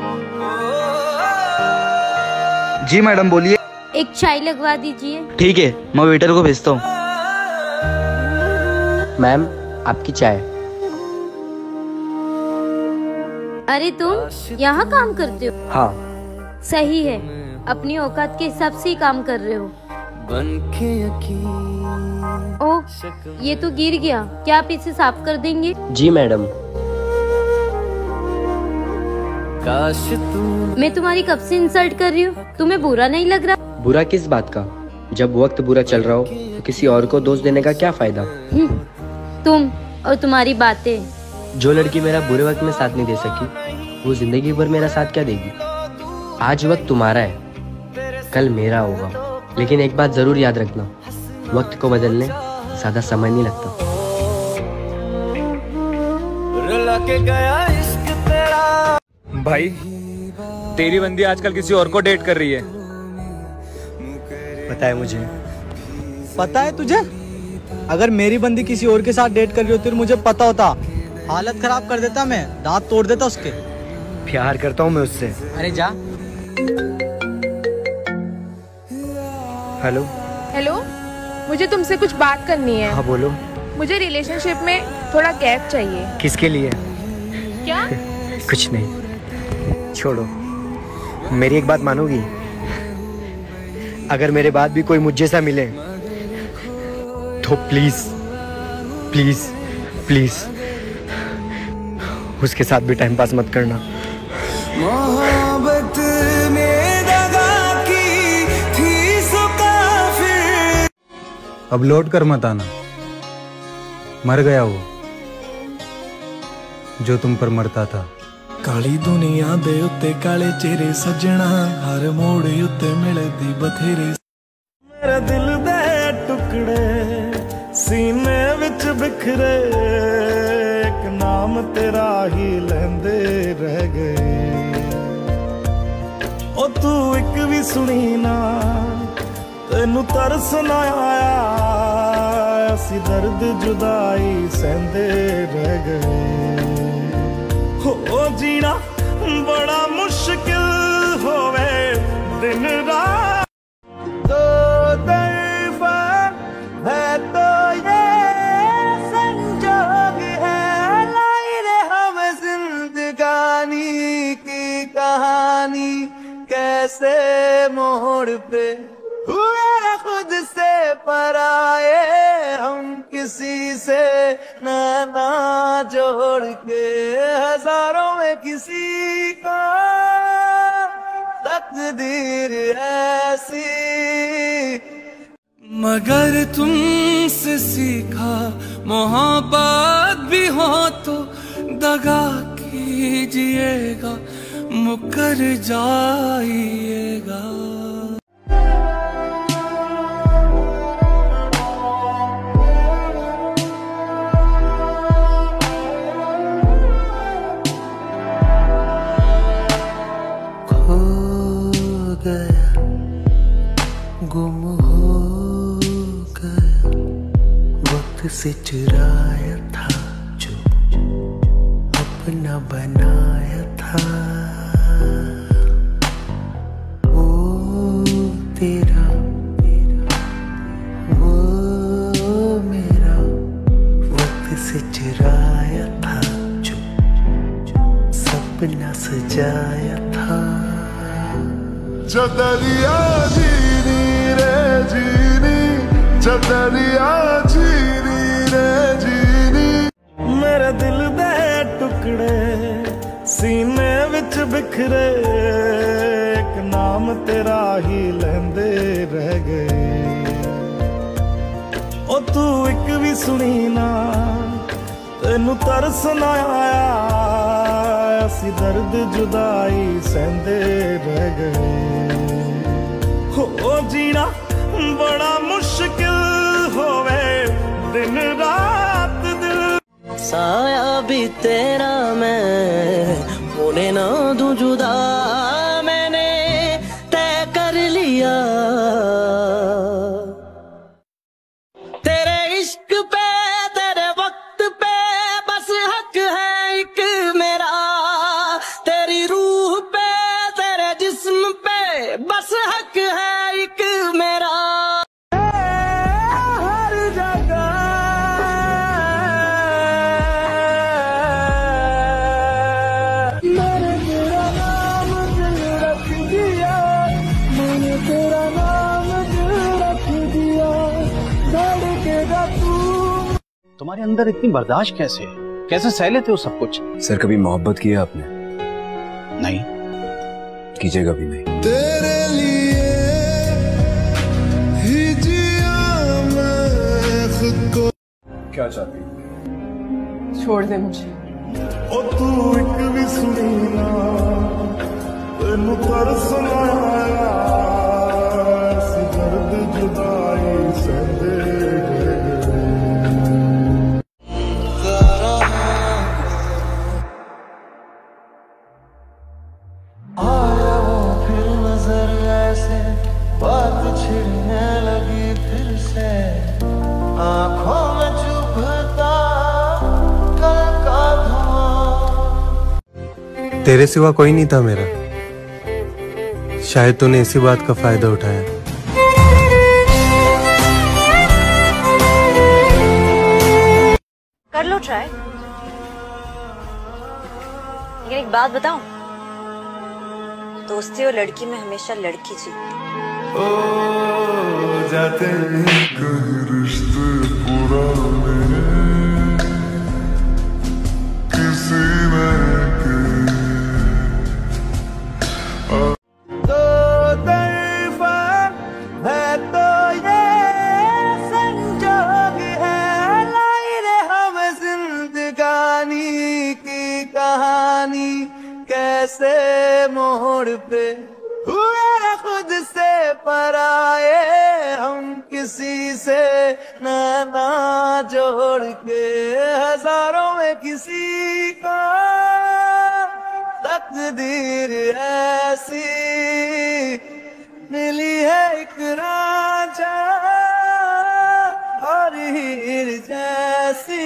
जी madam बोलिए। एक चाय लगवा दीजिए। ठीक है, मैं वेटर को भेजता हूँ। मैम आपकी चाय। अरे तुम यहाँ काम करते हो? हाँ। सही है, अपनी औकात के हिसाब से ही काम कर रहे हो। ओह, ये तो गिर गया, क्या आप इसे साफ कर देंगे? जी मैडम। मैं तुम्हारी कब से इंसल्ट कर रही हूँ, तुम्हें बुरा नहीं लग रहा? बुरा किस बात का? जब वक्त बुरा चल रहा हो तो किसी और को दोष देने का क्या फायदा? तुम और तुम्हारी बातें। जो लड़की मेरा बुरे वक्त में साथ नहीं दे सकी, वो जिंदगी भर मेरा साथ क्या देगी? आज वक्त तुम्हारा है, कल मेरा होगा, लेकिन एक बात जरूर याद रखना, वक्त को बदलने ज्यादा समय नहीं लगता। भाई तेरी बंदी आजकल किसी और को डेट कर रही है। पता है मुझे। पता है तुझे? अगर मेरी बंदी किसी और के साथ डेट कर रही होती तो मुझे पता होता, हालत खराब कर देता, मैं दांत तोड़ देता उसके। प्यार करता हूँ मैं उससे। अरे जा। हेलो। हेलो, मुझे तुमसे कुछ बात करनी है। हाँ बोलो। मुझे रिलेशनशिप में थोड़ा गैप चाहिए। किसके लिए? क्या? कुछ नहीं, छोड़ो। मेरी एक बात मानोगी? अगर मेरे बाद भी कोई मुझ जैसा मिले तो प्लीज प्लीज प्लीज उसके साथ भी टाइम पास मत करना। मोहब्बत में दगा की थी सो काफिर। अब लौट कर मत आना, मर गया वो जो तुम पर मरता था। काली दुनिया दे उत्ते काले चेहरे सजना, हर मोड़ उत्ते मिलदी बथेरे। मेरा दिल दे टुकड़े सीने विच बिखरे, एक नाम तेरा ही लेंदे रह गए। ओ तू एक भी सुनी ना, तेनू तरस ना आया, असी दर्द जुदाई सहंदे रह गए। हो जीना बड़ा मुश्किल होवे दिन रात, दो तरफा है तो ये संजोग है, लाई रे हम जिंदगानी की कहानी, कैसे मोड़ पे हुए खुद से पराए, हम किसी से नाना जोड़ के, हजारों में किसी का तकदीर ऐसी। मगर तुमसे सीखा मोहब्बत भी हो तो दगा कीजिएगा, मुकर जाइएगा। गुम हो गया, वक्त से चुराया था जो अपना बनाया था। वो तेरा वो मेरा, वक्त से चुराया था जो सपना सजाया था। जो दरिया जीनी रे जीनी, जो दरिया जीनी रे जीनी। मेरे दिल दे टुकड़े सीने विच बिखरे, एक नाम तेरा ही लेंदे रह गए। ओ तू एक भी सुनी ना, तेनू तरस ना आया, असी दर्द जुदाई सहंदे रह गए। हो जीना बड़ा मुश्किल होवे दिन रात, दिल साया भी तेरा मैं होने ना दूं जुदा, मैंने तय कर लिया। तेरे इश्क पे तेरे वक्त पे बस हक है एक मेरा, तेरी रूह पे बस हक है एक मेरा हर जगह मैंने तेरा नाम दिल रख दिया, मैंने तेरा नाम दिल रख दिया, धड़केगा तू। तुम्हारे अंदर इतनी बर्दाश्त कैसे है? कैसे सह लेते हो सब कुछ? सर कभी मोहब्बत की है आपने? नहीं, कीजिएगा भी नहीं। तेरे लिए ही जिया मैं खुद को। क्या चाहती? छोड़ दे मुझे। ओ तू एक भी सुनी ना, तेनू तरस ना आया, ऐसी दर्द जुदाई सहते आया वो फिर नजर ऐसे, बात छिड़ने लगी फिर से, आंखों में चुभता कल का धुआं। तेरे सिवा कोई नहीं था मेरा, शायद तूने इसी बात का फायदा उठाया। कर लो ट्राई, लेकिन एक बात बताऊं, दोस्ती और लड़की में हमेशा लड़की जीती। ओ जाते हैं कहीं रिश्ते पुराने, किसी में दो तरफा है तो ये संजोग है, लाई रे हम जिंदगानी की कहानी, कैसे मोड़ पे हुए खुद से पराए, हम किसी से नाना जोड़ के, हजारों में किसी का तकदीर ऐसी, मिली है एक राजा और हीर जैसी।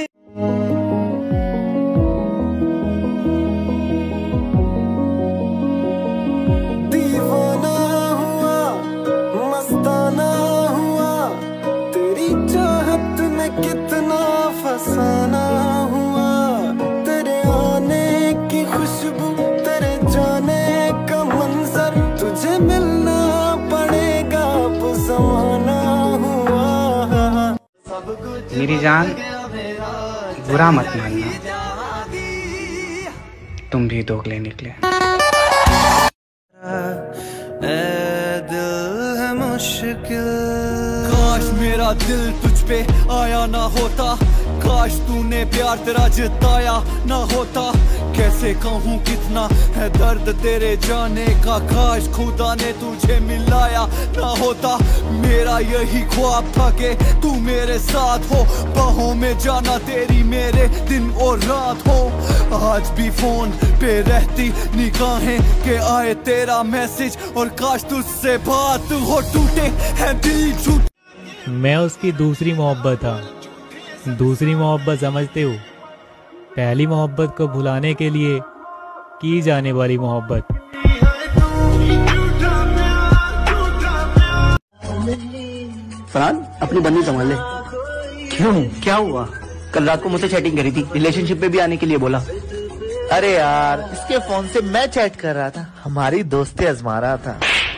दीवाना हुआ मस्ताना हुआ, तेरी चाहत में कितना फसाना हुआ, तेरे आने की खुशबू, तेरे जाने का मंजर, तुझे मिलना पड़ेगा अब ज़माना हुआ। मेरी जान बुरा मत मानना, तुम भी दोगले निकले। दिल है मुश्किल, काश मेरा दिल तुझ पे आया ना होता, काश तूने प्यार तेरा जताया ना होता, कैसे कहूँ कितना है दर्द तेरे जाने का, काश खुदा ने तुझे मिलाया ना होता, मेरा यही ख्वाब था कि तू मेरे साथ हो, बाहों में जाना तेरी मेरे दिन और रात हो, आज भी फोन पे रहती निगाहें के आए तेरा मैसेज, और काश तुझसे बात हो, टूटे हैं दिल झूठ। मैं उसकी दूसरी मोहब्बत था, दूसरी मोहब्बत समझते हो, पहली मोहब्बत को भुलाने के लिए की जाने वाली मोहब्बत। फरहान अपनी बंदी संभाल ले। क्यों, क्या हुआ? कल रात को मुझसे चैटिंग करी थी, रिलेशनशिप पे भी आने के लिए बोला। अरे यार, इसके फोन से मैं चैट कर रहा था, हमारी दोस्ती आजमा रहा था।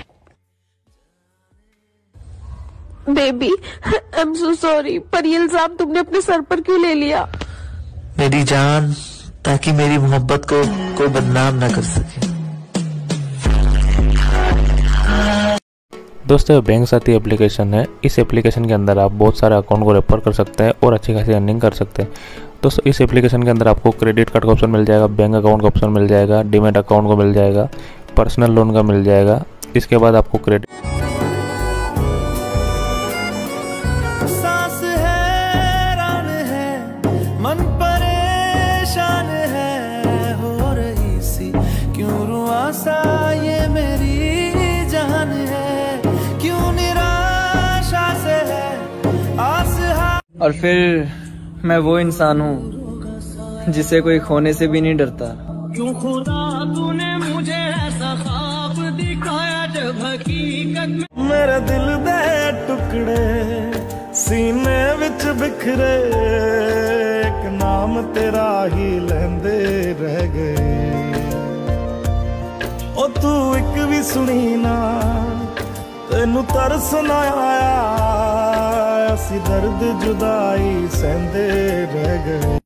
Baby I am so sorry, पर ये इल्जाम तुमने अपने सर पर क्यों ले लिया? मेरी जान, ताकि मेरी मोहब्बत को कोई बदनाम ना कर सके। दोस्तों बैंक साथी एप्लीकेशन है, इस एप्लीकेशन के अंदर आप बहुत सारे अकाउंट को रेफर कर सकते हैं और अच्छी खासी अर्निंग कर सकते हैं। दोस्तों इस एप्लीकेशन के अंदर आपको क्रेडिट कार्ड का ऑप्शन मिल जाएगा, बैंक अकाउंट का ऑप्शन मिल जाएगा, डीमैट अकाउंट का मिल जाएगा, पर्सनल लोन का मिल जाएगा। इसके बाद आपको क्रेडिट सांस हैरान है, मन परेशान है, हो रही सी क्यों रुआसा ये मेरी जान है, क्यों निराशा से है आस। और फिर मैं वो इंसान हूँ जिसे कोई खोने से भी नहीं डरता। क्यों खुदा तूने मुझे ऐसा ख्वाब दिखाया जब मेरे दिल दे टुकड़े सीने विच बिखरे, एक नाम तेरा ही लेंदे रह गए। ओ तू एक भी सुनी ना, तेनू तरस ना आया, असी दर्द जुदाई सहंदे रह गए।